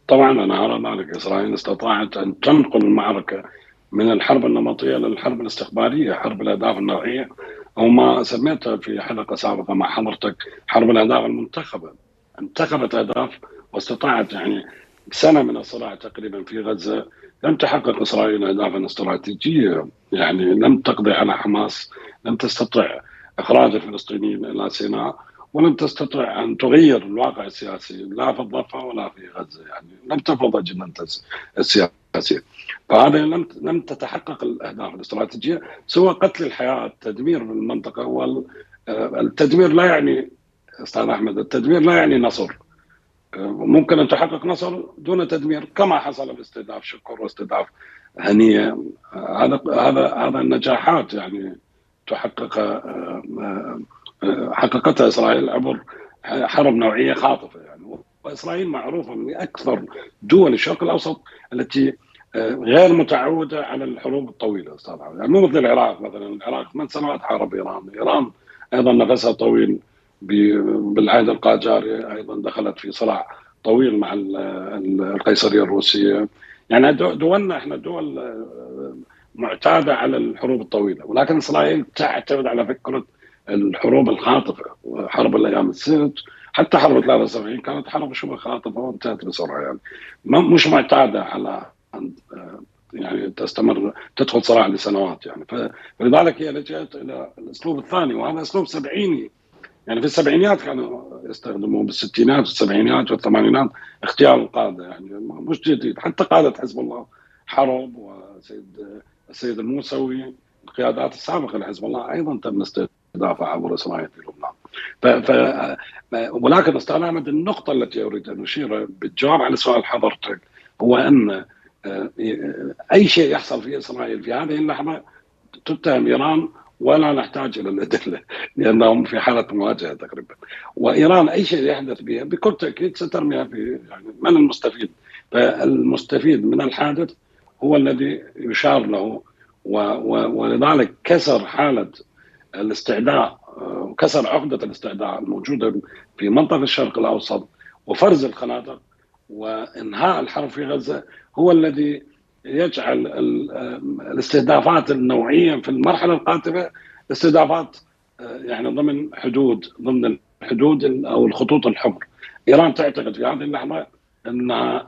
طبعا أنا أرى ذلك. إسرائيل استطاعت أن تنقل المعركة من الحرب النمطية للحرب الاستخبارية، حرب الأهداف النوعية، أو ما سميتها في حلقة سابقة مع حضرتك حرب الأهداف المنتخبة. انتخبت أهداف واستطاعت يعني سنة من الصراع تقريبا في غزة لم تحقق إسرائيل أهدافا استراتيجية، يعني لم تقضي على حماس، لم تستطع إخراج الفلسطينيين إلى سيناء، ولم تستطع أن تغير الواقع السياسي لا في الضفة ولا في غزة، يعني لم تفرض أجندتها السياسية. فهذه لم تتحقق الأهداف الاستراتيجية سوى قتل الحياة، التدمير في المنطقة. والتدمير لا يعني أستاذ أحمد، التدمير لا يعني نصر. ممكن أن تحقق نصر دون تدمير، كما حصل باستهداف شكر واستهداف هنية. هذا النجاحات يعني حققتها إسرائيل عبر حرب نوعية خاطفة يعني. وإسرائيل معروفة من أكثر دول الشرق الأوسط التي غير متعودة على الحروب الطويلة صراحة. يعني مو مثل العراق مثلا. العراق 8 سنوات حارب إيران أيضا نفسها طويل. بالعهد القاجاري أيضا دخلت في صراع طويل مع القيصرية الروسية. يعني دولنا احنا دول معتادة على الحروب الطويلة، ولكن إسرائيل تعتمد على فكرة الحروب الخاطفة. حرب الأيام الست، حتى حرب 73 كانت حرب شبه خاطفة وانتهت بسرعة. يعني مش معتادة على أن يعني تستمر تدخل صراع لسنوات يعني. فلذلك هي لجأت إلى الأسلوب الثاني، وهذا أسلوب سبعيني. يعني في السبعينيات كانوا يستخدموه، بالستينات والسبعينات والثمانينات، اختيار القادة يعني مش جديد. حتى قادة حزب الله حرب السيد الموسوي، القيادات السابقة لحزب الله أيضا تم استهدافها عبر إسرائيل في لبنان. ف... ولكن أستاذ أحمد، النقطة التي أريد أن أشير بالجواب على سؤال حضرتك هو أن أي شيء يحصل في إسرائيل في هذه اللحظة تتهم إيران، ولا نحتاج إلى الأدلة لأنهم في حالة مواجهة تقريبا. وإيران أي شيء يحدث بها بكل تأكيد سترميها في يعني من المستفيد. فالمستفيد من الحادث هو الذي يشار له. ولذلك كسر حالة الاستعداء، كسر عقدة الاستعداء الموجودة في منطقة الشرق الأوسط، وفرز الخنادق وإنهاء الحرب في غزة هو الذي يجعل الاستهدافات النوعية في المرحلة القادمة استهدافات يعني ضمن الحدود أو الخطوط الحمر. إيران تعتقد في هذه اللحظة أنها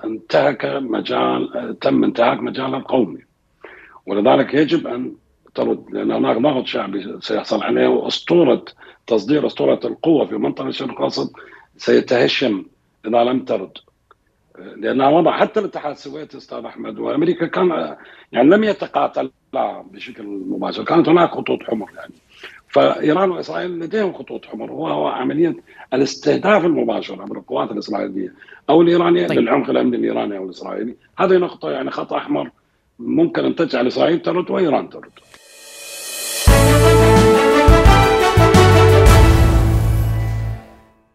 تم انتهاك مجالها القومي، ولذلك يجب أن ترد، لأن هناك ضغط شعبي سيحصل عليه، وأسطورة تصدير أسطورة القوة في منطقة الشرق الأوسط سيتهشم إذا لم ترد. لأنها وضع حتى الاتحاد السوفيتي أستاذ أحمد وأمريكا كان يعني لم يتقاتلا بشكل مباشر، كانت هناك خطوط حمر يعني. فإيران وإسرائيل لديهم خطوط حمر، وهو عملية الاستهداف المباشر عبر القوات الإسرائيلية أو الإيرانية طيب. للعمق الأمني الإيراني أو الإسرائيلي. هذه نقطة يعني خط أحمر ممكن أن تجعل إسرائيل ترد وإيران ترد.